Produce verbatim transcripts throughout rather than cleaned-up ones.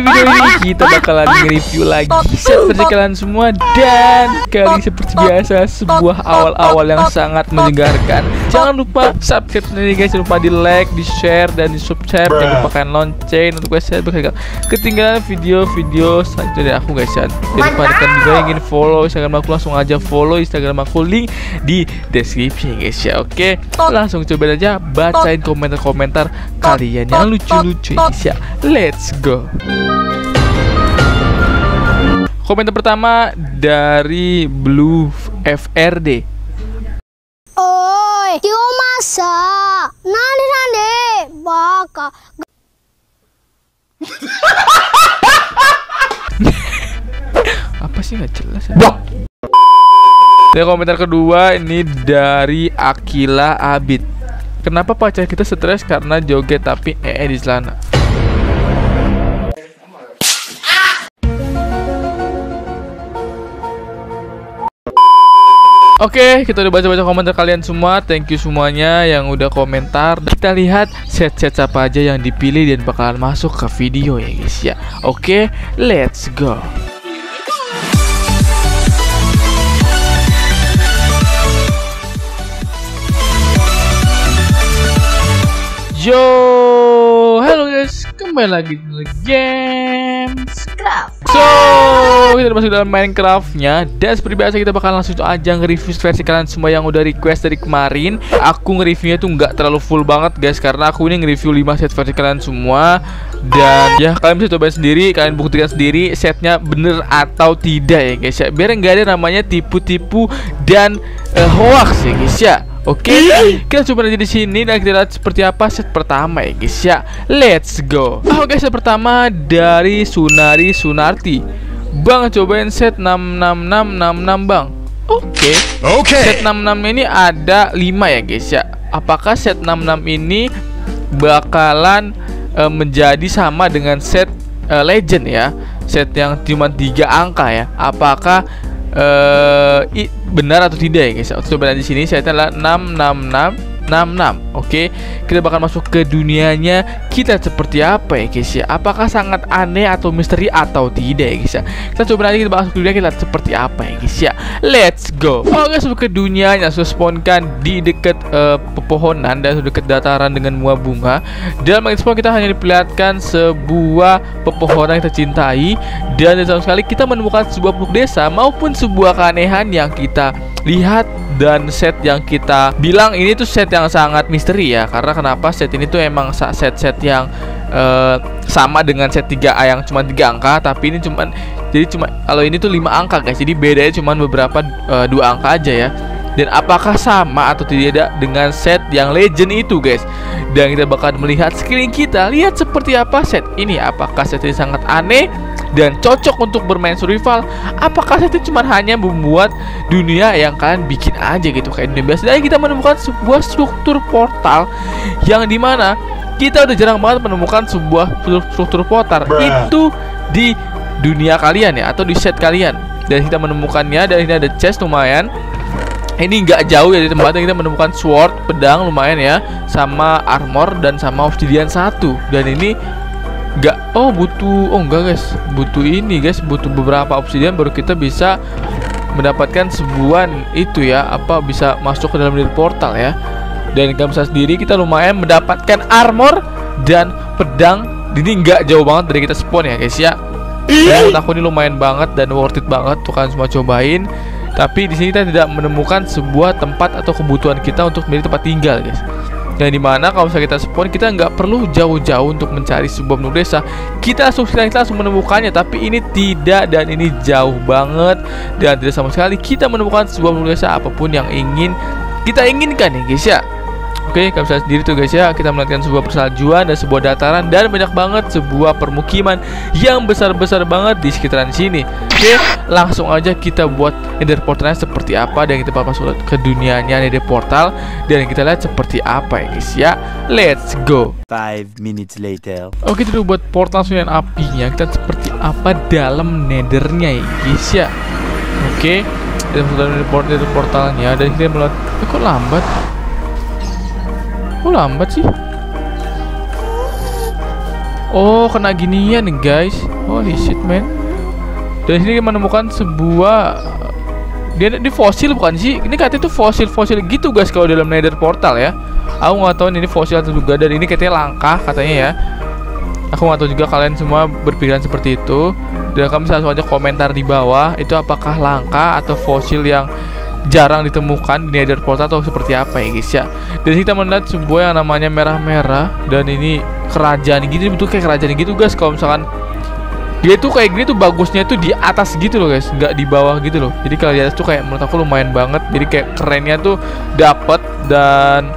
video ini kita bakalan nge-review lagi set versi kalian semua. Dan kali seperti biasa, sebuah awal-awal yang sangat menyegarkan. Jangan lupa subscribe nih guys, jangan lupa di like, di share, dan di subscribe. Jangan lupa kalian lonceng untuk guys saya ketinggalan video-video selanjutnya dari aku guys ya. Jangan lupa kalian juga yang ingin follow Instagram aku, langsung aja follow Instagram aku, link di deskripsi guys ya. Oke, langsung coba aja bacain komentar-komentar kalian yang lucu-lucu guys ya. Let's go. Komentar pertama dari Blue F R D. Oi, tio masa, nani nani, baka. Apa sih nggak jelas ya? Dan komentar kedua ini dari Akila Abid. Kenapa pacar kita stres karena joget tapi ee di celana? Oke, kita udah baca-baca komentar kalian semua. Thank you semuanya yang udah komentar. Kita lihat set-set apa aja yang dipilih dan bakalan masuk ke video ya guys ya. Oke, let's go. Yo, halo guys, kembali lagi di Gamescraft. So, kita udah masuk dalam Minecraftnya. Dan seperti biasa kita bakal langsung aja nge-review versi kalian semua yang udah request dari kemarin. Aku nge-reviewnya tuh nggak terlalu full banget guys, karena aku ini nge-review lima set versi kalian semua. Dan ya kalian bisa cobain sendiri, kalian buktikan sendiri setnya bener atau tidak ya guys ya. Biar nggak ada namanya tipu-tipu dan uh, hoax ya guys ya. Oke, okay, kita coba aja di sini dan kita lihat seperti apa set pertama ya guys ya. Let's go. Oke, okay, set pertama dari Sunari Sunarti. Bang, cobain set enam enam enam enam enam bang. Oke. Okay. Oke. Okay. Set enam enam ini ada lima ya guys ya. Apakah set enam enam ini bakalan uh, menjadi sama dengan set uh, legend ya? Set yang cuma tiga angka ya. Apakah Uh, i, benar atau tidak ya guys? Coba di sini saya adalah enam enam enam enam enam. Oke, kita bakal masuk ke dunianya. Kita seperti apa ya guys ya? Apakah sangat aneh atau misteri atau tidak ya guys ya? Kita coba nanti kita bakal masuk ke dunia, kita lihat seperti apa ya guys ya. Let's go. Oke, masuk ke dunianya. Sudah spawnkan di dekat uh, pepohonan dan sudah dekat dataran dengan bunga bunga. Dalam mengeksplor kita hanya diperlihatkan sebuah pepohonan yang kita cintai. Dan sama sekali kita menemukan sebuah penduduk desa maupun sebuah keanehan yang kita lihat. Dan set yang kita bilang ini tuh set yang sangat misteri ya. Karena kenapa set ini tuh emang set-set yang uh, sama dengan set tiga A yang cuma tiga angka. Tapi ini cuman, jadi cuma kalau ini tuh lima angka guys. Jadi bedanya cuma beberapa uh, dua angka aja ya. Dan apakah sama atau tidak dengan set yang legend itu guys? Dan kita bakal melihat sekeliling kita. Lihat seperti apa set ini. Apakah set ini sangat aneh dan cocok untuk bermain survival? Apakah set ini cuma hanya membuat dunia yang kalian bikin aja gitu kayak dunia biasa? Dan kita menemukan sebuah struktur portal yang dimana kita udah jarang banget menemukan sebuah struktur portal itu di dunia kalian ya, atau di set kalian. Dan kita menemukannya. Dan ini ada chest lumayan. Ini nggak jauh ya dari tempatnya. Kita menemukan sword, pedang lumayan ya, sama armor dan sama obsidian satu. Dan ini nggak, oh butuh, oh enggak guys, butuh ini guys, butuh beberapa obsidian baru kita bisa mendapatkan sebuah itu ya, apa bisa masuk ke dalam portal ya. Dan kamu bisa sendiri kita lumayan mendapatkan armor dan pedang. Ini nggak jauh banget dari kita spawn ya guys ya. Dan menurut aku ini lumayan banget dan worth it banget tuh, kalian semua cobain. Tapi di sini kita tidak menemukan sebuah tempat atau kebutuhan kita untuk memilih tempat tinggal guys. Dan dimana kalau misalnya kita spawn, kita nggak perlu jauh-jauh untuk mencari sebuah penduduk desa. Kita langsung kita langsung menemukannya. Tapi ini tidak, dan ini jauh banget dan tidak sama sekali kita menemukan sebuah penduduk desa apapun yang ingin kita inginkan ya guys ya. Oke, kalian bisa sendiri tuh guys ya. Kita melihatkan sebuah persaljuan dan sebuah dataran dan banyak banget sebuah permukiman yang besar-besar banget di sekitaran sini. Oke, langsung aja kita buat nether portalnya seperti apa, dan kita bakal masuk ke dunianya nether portal dan kita lihat seperti apa ya guys ya. Let's go. Five minutes later. Oke, kita udah buat portal sunyian apinya. Kita seperti apa dalam nethernya ya guys ya. Oke, kita masuk dalam nether portalnya dan kita melihat, eh, kok lambat? Kok lambat sih? Oh, kena ginian nih guys. Holy shit man. Dan sini kita menemukan sebuah, dia di fosil bukan sih? Ini katanya tuh fosil-fosil gitu guys kalau dalam Nether portal ya. Aku nggak tahu ini fosil atau juga, dan ini katanya langka katanya ya. Aku nggak tahu juga kalian semua berpikiran seperti itu. Dan kalian bisa langsung aja komentar di bawah, itu apakah langka atau fosil yang jarang ditemukan di Nether portal atau seperti apa ya guys ya. Dan kita melihat sebuah yang namanya merah-merah, dan ini kerajaan gitu, betul kayak kerajaan gitu guys. Kalau misalkan dia tuh kayak gini tuh bagusnya tuh di atas gitu loh guys, nggak di bawah gitu loh. Jadi kalau di atas tuh kayak menurut aku lumayan banget. Jadi kayak kerennya tuh dapet, dan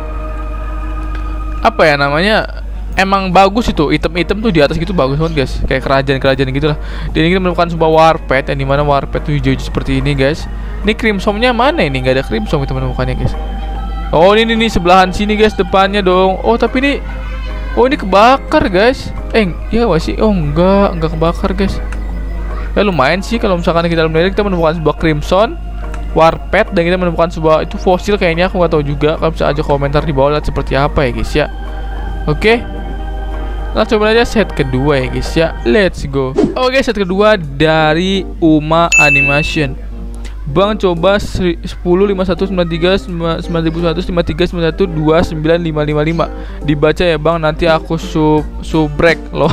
apa ya namanya, emang bagus itu, item-item tuh di atas gitu bagus banget guys, kayak kerajaan-kerajaan gitulah. Dan ini kita menemukan sebuah warped, yang dimana warped tuh hijau-hijau seperti ini guys. Ini crimsonnya mana ini? Nggak ada crimson kita menemukannya guys. Oh ini nih sebelahan sini guys, depannya dong. Oh tapi ini, oh ini kebakar guys. Eh ya gak sih? Oh enggak, enggak kebakar guys. Ya lumayan sih kalau misalkan kita dalam Nether kita menemukan sebuah crimson warped, dan kita menemukan sebuah itu fosil kayaknya, aku nggak tahu juga. Kalian bisa aja komentar di bawah lihat seperti apa ya guys ya. Oke, nah coba aja set kedua ya guys ya. Let's go. Oke, set kedua dari Uma Animation. Bang coba sepuluh lima satu sembilan tiga sembilan satu lima tiga sembilan satu dua sembilan lima lima lima. Dibaca ya bang, nanti aku sub subrek loh.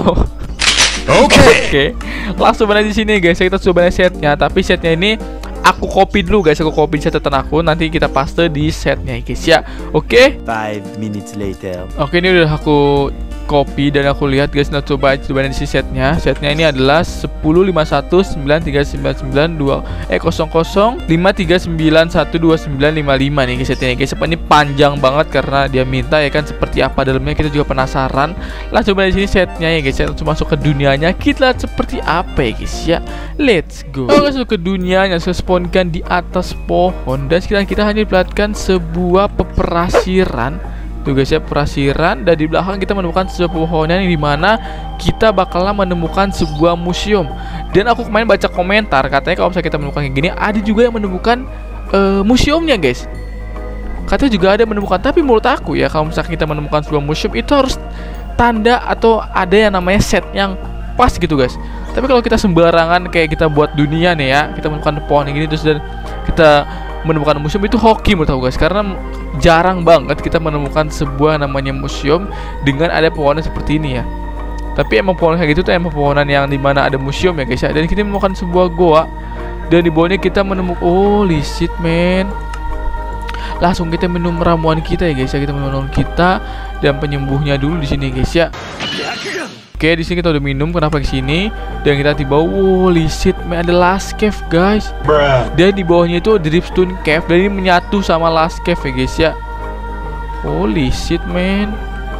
Oke. Okay. Oke. Okay. Langsung aja di sini guys. Kita coba setnya, tapi setnya ini aku copy dulu guys. Aku copy catatan aku, nanti kita paste di setnya guys ya. Oke. Okay? Five minutes later. Oke, okay, ini udah aku copy dan aku lihat guys. Nah coba coba di setnya. Setnya ini adalah sepuluh lima satu sembilan tiga sembilan sembilan dua eh nol nol lima tiga sembilan satu dua sembilan lima lima nih guys setnya guys. Ini panjang banget karena dia minta ya kan, seperti apa dalamnya kita juga penasaran. Lah coba di sini setnya ya guys. Kita langsung masuk ke dunianya, kita lihat seperti apa ya guys ya. Let's go. Oke, masuk ke dunianya, saya spawnkan di atas pohon, dan sekarang kita hanya diperlihatkan sebuah peperasiran. Tuh guys ya, perasiran, dan di belakang kita menemukan sebuah pepohonan yang dimana kita bakalan menemukan sebuah museum. Dan aku kemarin baca komentar katanya kalau misalnya kita menemukan kayak gini, ada juga yang menemukan uh, museumnya guys. Katanya juga ada menemukan, tapi menurut aku ya kalau misalnya kita menemukan sebuah museum itu harus tanda atau ada yang namanya set yang pas gitu guys. Tapi kalau kita sembarangan kayak kita buat dunia nih ya, kita menemukan pohon yang gini terus dan kita menemukan museum, itu hoki menurut aku guys, karena jarang banget kita menemukan sebuah namanya museum dengan ada pepohonan seperti ini ya. Tapi emang pohon kayak gitu tuh emang pepohonan yang dimana ada museum ya guys ya. Dan kita menemukan sebuah goa, dan di bawahnya kita menemukan, oh shit man, langsung kita minum ramuan kita ya guys ya. Kita minum ramuan kita dan penyembuhnya dulu di sini guys ya. Oke, di sini kita udah minum, kenapa ke sini? Dan kita tiba, holy shit, man, ada last cave guys. Bruh. Dan di bawahnya itu dripstone cave, dan ini menyatu sama last cave ya guys ya. Holy shit man.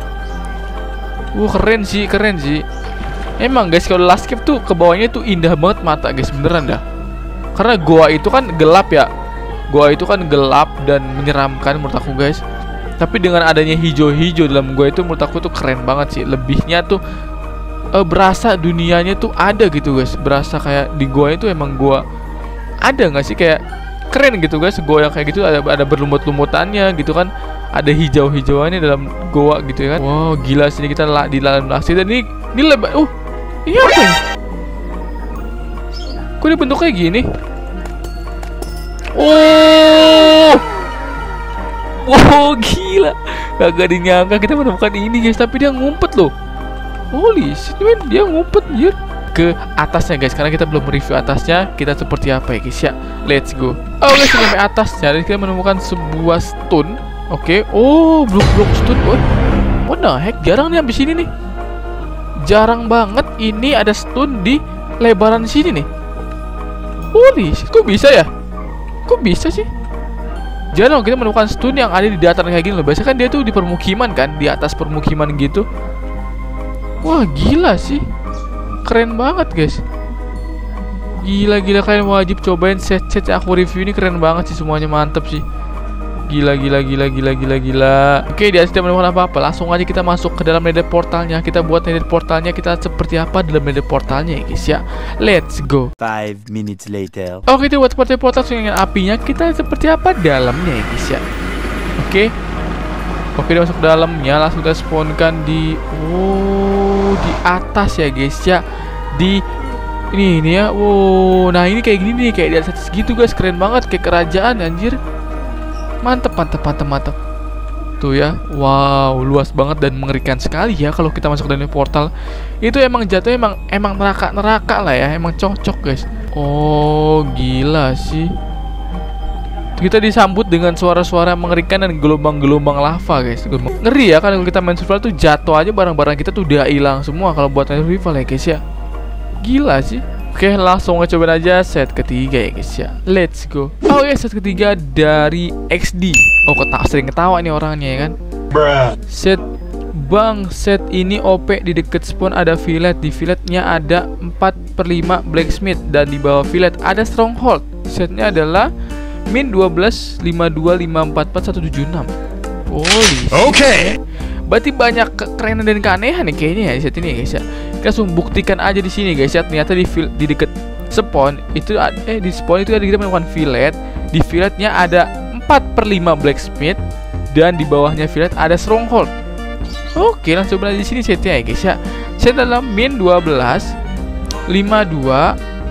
Wah, keren sih, keren sih. Emang guys kalau last cave tuh ke bawahnya tuh indah banget mata guys, beneran dah. Karena goa itu kan gelap ya. Goa itu kan gelap dan menyeramkan menurut aku guys. Tapi dengan adanya hijau-hijau dalam goa itu menurut aku tuh keren banget sih. Lebihnya tuh Uh, berasa dunianya tuh ada gitu guys. Berasa kayak di goa itu emang goa ada nggak sih, kayak keren gitu guys. Goa yang kayak gitu ada ada berlumut-lumutannya gitu kan, ada hijau-hijauannya dalam goa gitu ya kan. Wow gila, sini kita lah di dalam laksi, dan ini ini lebar. Uh ini apa ya? Kok dia bentuk kayak gini? Oh wow gila, gak dinyangka kita menemukan ini guys. Tapi dia ngumpet loh. Holy shit man, dia ngumpet anjir ke atasnya guys, karena kita belum review atasnya kita seperti apa ya guys ya. Let's go. Oh guys, sampai atasnya dan kita menemukan sebuah stone. Oke, okay. Oh blok-blok stone. Oh, what the heck, jarang nih habis ini nih. Jarang banget ini ada stone di lebaran sini nih. Holy shit, kok bisa ya? Kok bisa sih? Jarang kita menemukan stone yang ada di dataran kayak gini loh. Biasanya kan dia tuh di permukiman kan, di atas permukiman gitu. Wah gila sih, keren banget guys. Gila-gila, kalian wajib cobain set-set aku review ini, keren banget sih semuanya, mantep sih. Gila gila gila gila gila gila. Oke, dia tidak menemukan apa-apa, langsung aja kita masuk ke dalam Nether portalnya. Kita buat Nether portalnya, kita seperti apa dalam Nether portalnya ya guys ya. Let's go. Five minutes later. Oke, kita buat seperti portal dengan apinya, kita seperti apa dalamnya ya guys ya. Oke. Oke, dia masuk ke dalamnya, langsung kita spawnkan di, oh jauh di atas ya guys ya. Di ini ini ya. Wow, nah ini kayak gini nih, kayak di atas gitu guys, keren banget kayak kerajaan anjir. Mantep mantep mantep mantep. Tuh ya, wow, luas banget dan mengerikan sekali ya kalau kita masuk ke dalam portal. Itu emang jatuhnya emang emang neraka-neraka lah ya, emang cocok guys. Oh, gila sih. Kita disambut dengan suara-suara mengerikan dan gelombang-gelombang lava guys. Ngeri ya, kan kalau kita main survival tuh jatuh aja barang-barang kita tuh udah hilang semua kalau buat main survival ya guys ya. Gila sih. Oke, langsung cobain aja set ketiga ya guys ya. Let's go. Oh ya, set ketiga dari X D. Oh, ketawa, sering ketawa nih orangnya ya kan. Bruh. Set bang, set ini O P. Di deket spawn ada village. Di village-nya ada empat per lima blacksmith. Dan di bawah village ada stronghold. Setnya adalah min dua belas, lima dua, lima empat empat, satu tujuh enam. Holy. Oke. Berarti banyak kekerenan dan keanehan nih kayaknya ya di set ini ya guys ya. Kita langsung buktikan aja di sini guys ya. Ternyata di di deket spawn itu eh di spawn itu ada kita menemukan village. Di village-nya ada empat per lima blacksmith dan di bawahnya village ada stronghold. Oke, langsung coba di sini setnya ya guys ya. Set dalam min dua belas, lima dua,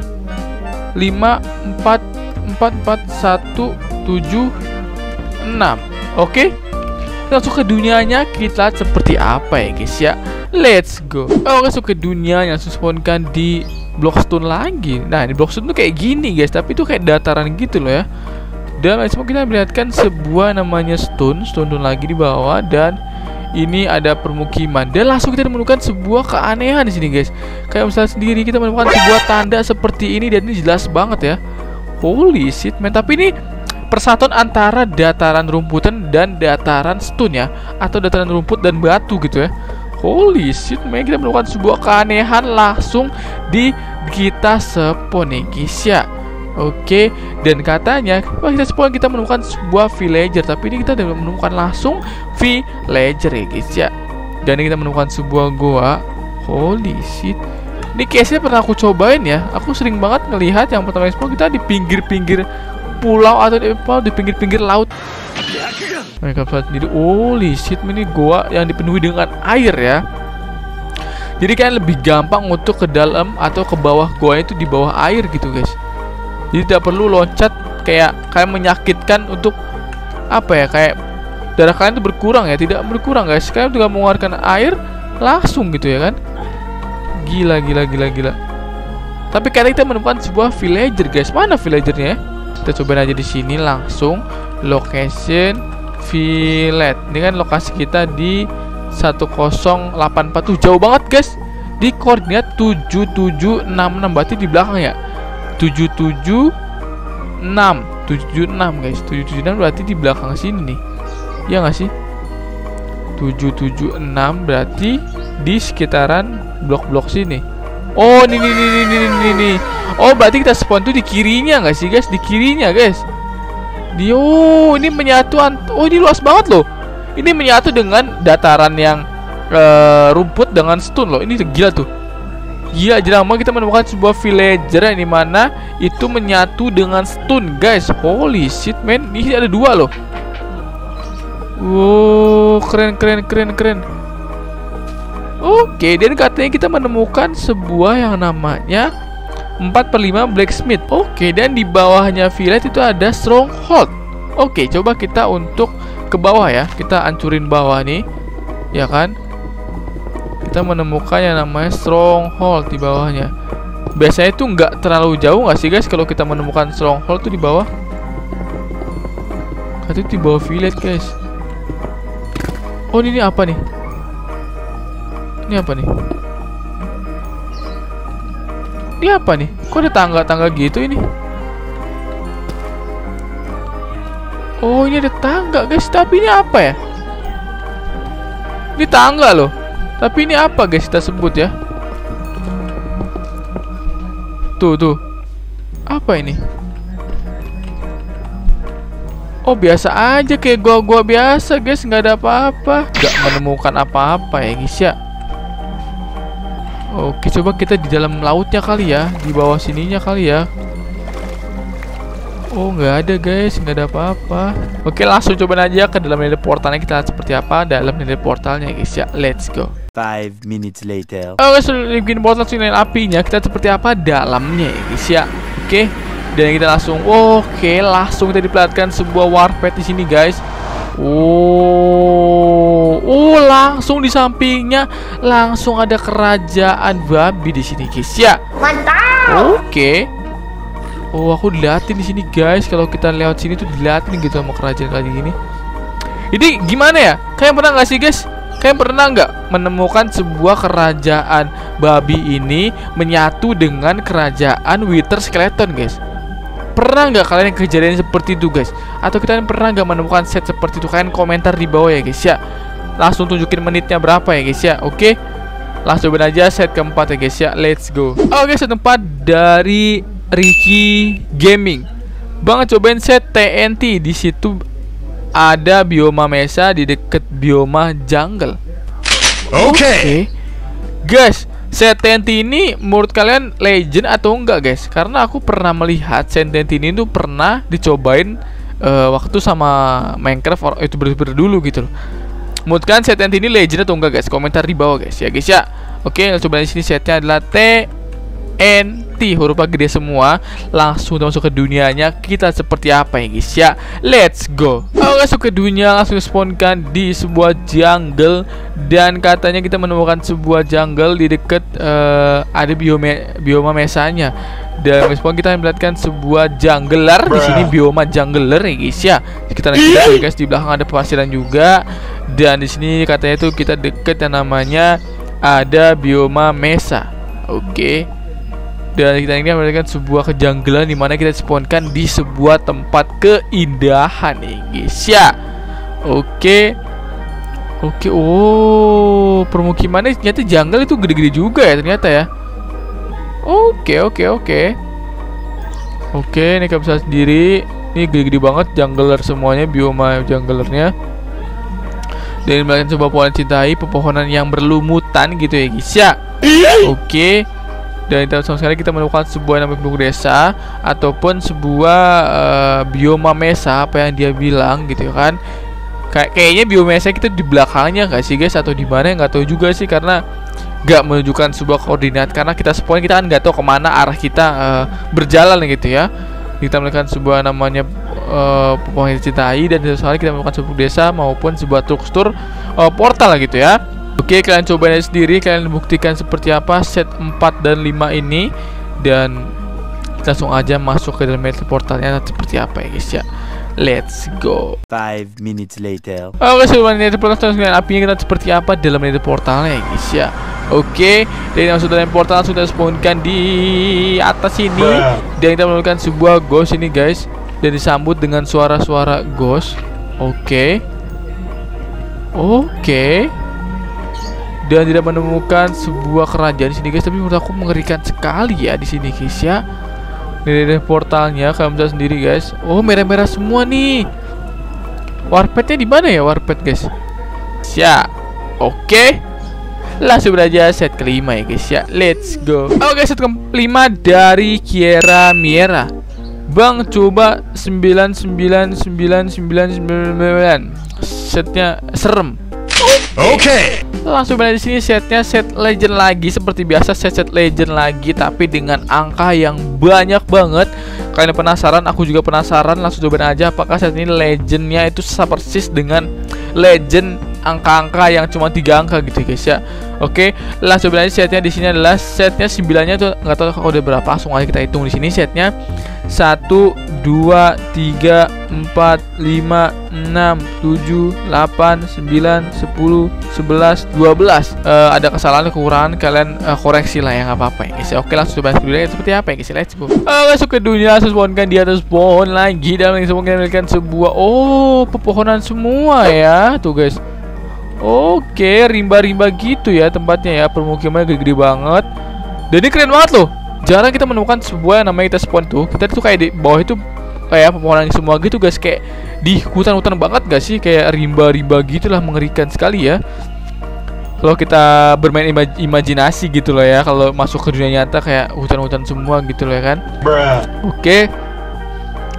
lima empat empat empat, satu tujuh enam. Oke. Langsung ke dunianya kita seperti apa ya guys ya. Let's go. Oh, langsung ke dunianya, langsung spawnkan di Blockstone lagi. Nah, di Blockstone tuh kayak gini guys, tapi itu kayak dataran gitu loh ya. Dan langsung kita melihatkan sebuah namanya stone, stone lagi di bawah, dan ini ada permukiman. Dan langsung kita menemukan sebuah keanehan di sini guys. Kayak misalnya sendiri kita menemukan sebuah tanda seperti ini dan ini jelas banget ya. Holy shit man. Tapi ini persatuan antara dataran rumputan dan dataran stone ya, atau dataran rumput dan batu gitu ya. Holy shit man, kita menemukan sebuah keanehan langsung di kita spawn nih guys ya. Oke, dan katanya pas kita spawn kita menemukan sebuah villager, tapi ini kita tidak menemukan langsung villager ya guys ya. Dan ini kita menemukan sebuah goa. Holy shit. Ini case-nya pernah aku cobain ya. Aku sering banget ngelihat yang pertama spawn kita di pinggir-pinggir pulau atau di, di pinggir-pinggir laut. Mereka pesawat sendiri. Holy shit, ini goa yang dipenuhi dengan air ya. Jadi kan lebih gampang untuk ke dalam atau ke bawah goa itu di bawah air gitu guys. Jadi tidak perlu loncat kayak kayak menyakitkan untuk apa ya, kayak darah kalian itu berkurang ya, tidak berkurang guys. Kalian juga mengeluarkan air langsung gitu ya kan. Gila gila gila gila. Tapi kali kita menemukan sebuah villager guys. Mana villagernya? Kita cobain aja di sini langsung location village. Ini kan lokasi kita di satu nol delapan empat tuh, jauh banget guys. Di koordinat tujuh tujuh enam enam, berarti di belakang ya. tujuh tujuh enam tujuh enam guys. tujuh tujuh enam berarti di belakang sini nih. Ya nggak sih? tujuh tujuh enam berarti di sekitaran blok-blok sini. Oh, ini nih nih nih nih nih. Oh, berarti kita spawn tuh di kirinya nggak sih guys? Di kirinya guys. Di oh, ini menyatu. Oh, ini luas banget loh. Ini menyatu dengan dataran yang uh, rumput dengan stone loh. Ini gila tuh. Gila, jarang banget kita menemukan sebuah villager yang dimana itu menyatu dengan stone guys. Holy shit man. Ini ada dua loh. Wow, keren keren keren keren. Oke, dan katanya kita menemukan sebuah yang namanya empat per lima blacksmith. Oke, dan di bawahnya village itu ada stronghold. Oke, coba kita untuk ke bawah ya. Kita hancurin bawah nih. Ya kan? Kita menemukan yang namanya stronghold di bawahnya. Biasanya itu nggak terlalu jauh nggak sih guys kalau kita menemukan stronghold tuh di bawah? Katanya di bawah village guys. Oh, ini apa nih? Ini apa nih? Ini apa nih? Kok ada tangga-tangga gitu ini? Oh, ini ada tangga guys. Tapi ini apa ya? Ini tangga loh. Tapi ini apa guys kita sebut ya? Tuh, tuh. Apa ini? Oh, biasa aja kayak gua-gua biasa guys. Nggak ada apa-apa. Nggak menemukan apa-apa ya guys ya. Oke, coba kita di dalam lautnya kali ya. Di bawah sininya kali ya. Oh, nggak ada guys, nggak ada apa-apa. Oke, langsung coba aja ke dalam nilai portalnya, kita lihat seperti apa dalam nilai portalnya guys ya. Let's go. Five minutes later. Oke, sudah bikin portal nilai apinya, kita lihat seperti apa dalamnya ya guys ya. Oke, dan kita langsung, oke, langsung kita diperlihatkan sebuah warped di sini guys. Oh, oh, langsung di sampingnya langsung ada kerajaan babi di sini guys ya. Mantap. Oke. Oh, aku diliatin di sini guys. Kalau kita lewat sini tuh diliatin gitu sama kerajaan-kerajaan gini. Ini gimana ya? Kalian pernah nggak sih guys? Kalian pernah nggak menemukan sebuah kerajaan babi ini menyatu dengan kerajaan Wither Skeleton guys? Pernah nggak kalian kejadian seperti itu guys? Atau kalian pernah nggak menemukan set seperti itu? Kalian komentar di bawah ya guys ya. Langsung tunjukin menitnya berapa ya guys ya. Oke, langsung coba aja set keempat ya guys ya. Let's go. Oke, set keempat dari Ricky Gaming. Bang, cobain set T N T. Di situ ada bioma mesa di deket bioma jungle. Oke. Okay. Okay. Guys, set T N T ini menurut kalian legend atau enggak guys? Karena aku pernah melihat set T N T ini tuh pernah dicobain uh, waktu sama Minecraft or itu ber dulu gitu loh. Menurut kalian set T N T ini legend atau enggak guys? Komentar di bawah guys ya guys ya. Oke, okay, coba di sini setnya adalah T N T, huruf gede semua. Langsung kita masuk ke dunianya. Kita seperti apa ya guys ya. Let's go. Oke, masuk ke dunia, langsung spawnkan di sebuah jungle. Dan katanya kita menemukan sebuah jungle di dekat uh, ada bioma bioma mesanya. Dan spawn kita melihatkan sebuah jungler di sini, bioma jungler ya guys ya. Kita nanti lihat guys, di belakang ada pasir juga. Dan di sini katanya itu kita deket yang namanya ada bioma mesa. Oke. Okay. Dan kita ini mendapatkan sebuah kejanggalan di mana kita spawnkan di sebuah tempat keindahan nih guys ya. Oke. Oke, oh, permukimannya ternyata jungle itu gede-gede juga ya ternyata ya. Oke, oke, oke. Oke, ini kalian bisa sendiri. Ini gede-gede banget jungler semuanya, bioma junglernya. Dan melakukan sebuah pohon cintai, pepohonan yang berlumutan gitu ya guys ya. Oke. Dan sama sekali kita menemukan sebuah nama penduduk desa ataupun sebuah uh, bioma mesa, apa yang dia bilang gitu kan. Kayak kayaknya bioma mesa kita di belakangnya nggak sih guys, atau di mana nggak tahu juga sih, karena nggak menunjukkan sebuah koordinat. Karena kita spawn kita kan nggak tahu kemana arah kita uh, berjalan gitu ya. Kita melihat sebuah namanya uh, pohon cintai, dan sama sekali kita menemukan sebuah desa maupun sebuah struktur uh, portal lah gitu ya. Oke, kalian cobain sendiri, kalian buktikan seperti apa set empat dan lima ini. Dan langsung aja masuk ke dalam metal portalnya seperti apa ya guys ya. Let's go. Five minutes later. Oke, sebelum metal portal dengan apinya kita seperti apa dalam metal portalnya ya guys ya. Oke, dan masuk dalam portal langsung kita spawnkan di atas ini. Dan kita menemukan sebuah ghost ini guys. Dan disambut dengan suara-suara ghost. Oke. Oke. Dan tidak menemukan sebuah kerajaan di sini guys, tapi menurut aku mengerikan sekali ya di sini guys ya. Ini portalnya kalian bisa sendiri guys. Oh, merah-merah semua nih. Warpednya di mana ya warped guys? Ya, oke. Langsung aja set kelima ya guys ya. Let's go. Oke, set kelima dari Kiera Miera. Bang, coba sembilan sembilan sembilan sembilan sembilan. Setnya serem. Oke. Okay. Langsung berada di sini setnya set legend lagi, seperti biasa set set legend lagi tapi dengan angka yang banyak banget. Kalian penasaran? Aku juga penasaran. Langsung cobain aja apakah set ini legendnya itu sama persis dengan legend angka-angka yang cuma tiga angka gitu guys ya. Oke, langsung cobain aja setnya. Di sini adalah setnya sembilannya tuh nggak tahu kalau udah berapa. Langsung aja kita hitung di sini setnya satu, dua, tiga, empat, lima, enam, tujuh, delapan, sembilan, sepuluh, sebelas, dua belas. uh, Ada kesalahan, kekurangan, kalian uh, koreksi lah ya, nggak apa-apa ya guys. Oke, langsung coba dulu ya seperti apa ya guys. Let's go. uh, Masuk ke dunia, langsung spawnkan di atas pohon lagi. Dan langsung memiliki sebuah, oh, pepohonan semua ya. Tuh guys. Oke, rimba-rimba gitu ya tempatnya ya. Permukimannya gede-gede banget. Dan ini keren banget loh. Jarang kita menemukan sebuah yang namanya kita spawn tuh. Kita tuh kayak di bawah itu kayak pepohonan semua gitu guys, kayak di hutan-hutan banget gak sih, kayak rimba-rimba gitulah, mengerikan sekali ya. Kalau kita bermain imaj imajinasi gitu loh ya, kalau masuk ke dunia nyata kayak hutan-hutan semua gitu loh ya kan. Oke.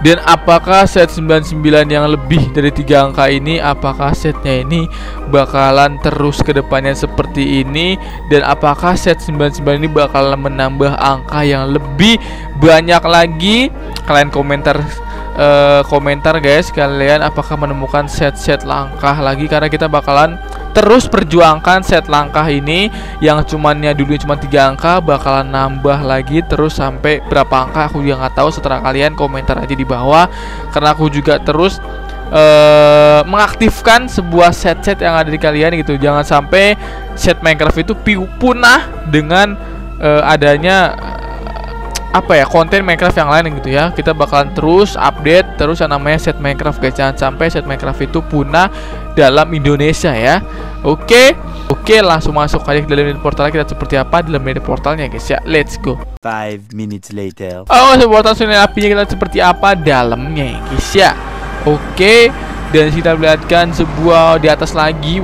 Dan apakah set sembilan puluh sembilan yang lebih dari tiga angka ini, apakah setnya ini bakalan terus ke depannya seperti ini, dan apakah set sembilan puluh sembilan ini bakalan menambah angka yang lebih banyak lagi? Kalian komentar uh, komentar guys, kalian apakah menemukan set-set langkah lagi, karena kita bakalan terus perjuangkan set langkah ini yang cumannya dulu cuma tiga angka bakalan nambah lagi terus sampai berapa angka aku juga nggak tahu. Setelah kalian komentar aja di bawah, karena aku juga terus uh, mengaktifkan sebuah set-set yang ada di kalian gitu. Jangan sampai set Minecraft itu punah dengan uh, adanya apa ya, konten Minecraft yang lain gitu ya. Kita bakalan terus update terus yang namanya set Minecraft guys. Jangan sampai set Minecraft itu punah dalam Indonesia ya. Oke, oke langsung masuk aja ke dalam portal kita seperti apa dalam portalnya guys ya. Let's go. Five minutes later. Oh, portal sungai apinya kita seperti apa dalamnya guys ya. Oke, dan kita lihatkan sebuah di atas lagi.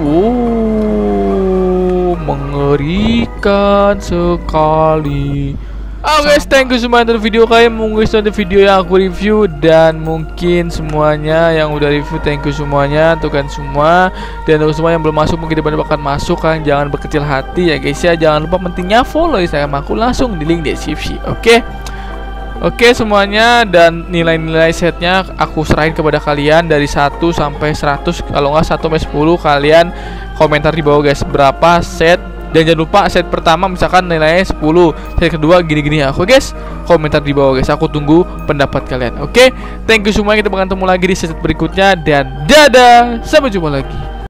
Wow, mengerikan sekali. Oke okay, guys, thank you semua untuk video kalian. Mungkin untuk video yang aku review, dan mungkin semuanya yang udah review, thank you semuanya untuk kalian semua. Dan untuk semua yang belum masuk, mungkin depan bakal masuk kan. Jangan berkecil hati ya guys ya. Jangan lupa pentingnya follow Instagram aku langsung di link deskripsi. Oke okay? Oke okay, semuanya, dan nilai-nilai setnya aku serahin kepada kalian dari satu sampai seratus. Kalau nggak satu sampai sepuluh, kalian komentar di bawah guys berapa set. Dan jangan lupa set pertama misalkan nilainya sepuluh, set kedua gini-gini ya. Oke guys, komentar di bawah guys. Aku tunggu pendapat kalian. Oke, thank you semua. Kita bakal ketemu lagi di set berikutnya, dan dadah, sampai jumpa lagi.